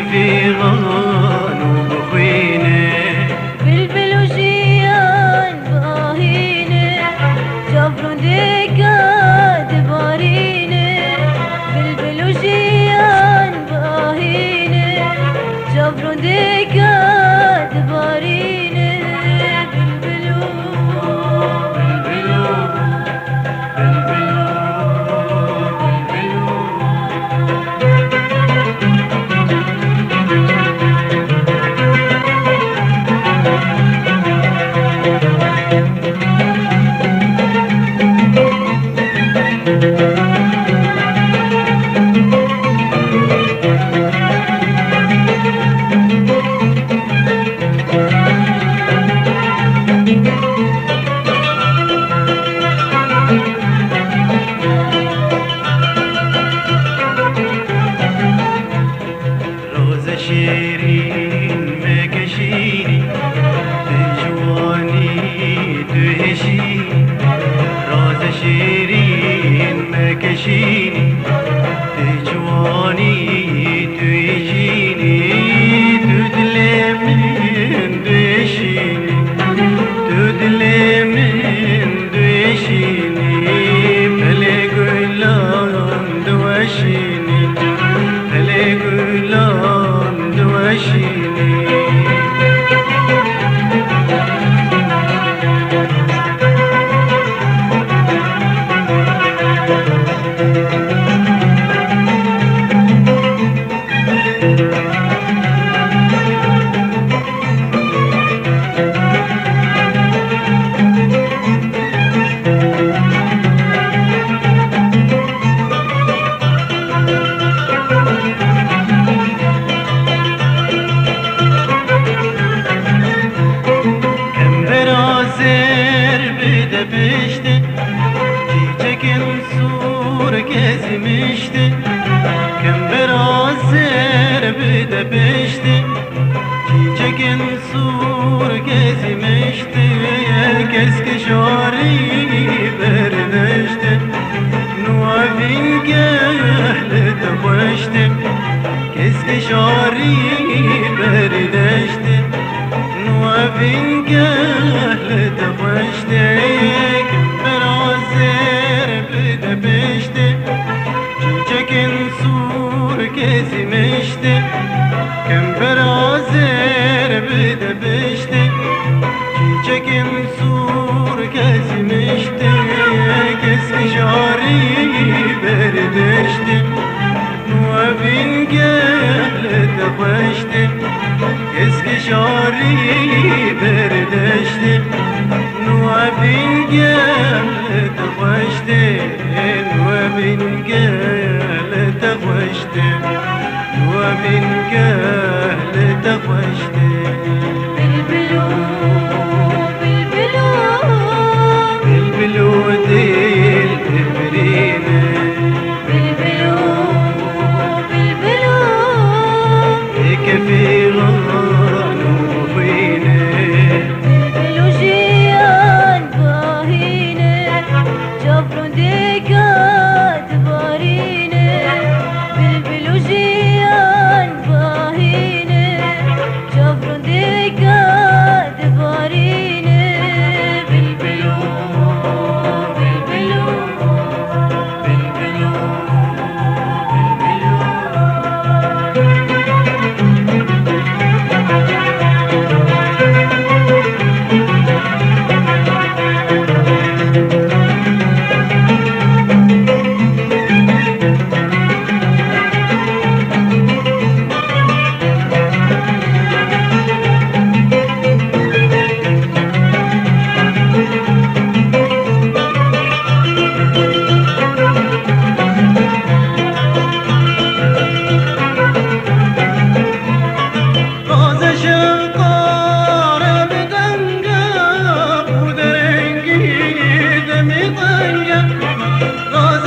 كفي غانو بخوينه بلبل وجيان باهينه جبرون ديكا دبارينه بلبل وجيان باهينه جبرون ديكا دبارينه بلبلو بلبلو بلبلو شیرین مکشینی جوانی دهشینی راز شیرین مکشینی جوانی دهشینی تو دل من دهشینی تو دل من دهشینی پله گلان دوشینی پله گلان دوشینی بشته çiçekim sur gezmişti kim biraz bir de beşti çiçekim sur gezmişti keski şari verdeşti nuavin geldi baştı keski şari verdeşti nuavin geldi baştı çiçekin sur kesmişti kim berazer bir de beşti çiçekin sur kesmişti keski jari verdeşti nuavin geldi baştı keski jari verdeşti nuavin geldi baştı nuavin geldi baştı nuavin geldi baştı بلبلو بلبلو بلبلو ديل برينه بلبلو بلبلو كفي غانو بخوينه بلبل وجيان باهينه جبرون ديكا دبارينه بلبل وجيان باهينه جبرون ديكا دبارينه بلبلو بلبلو بلبلو راز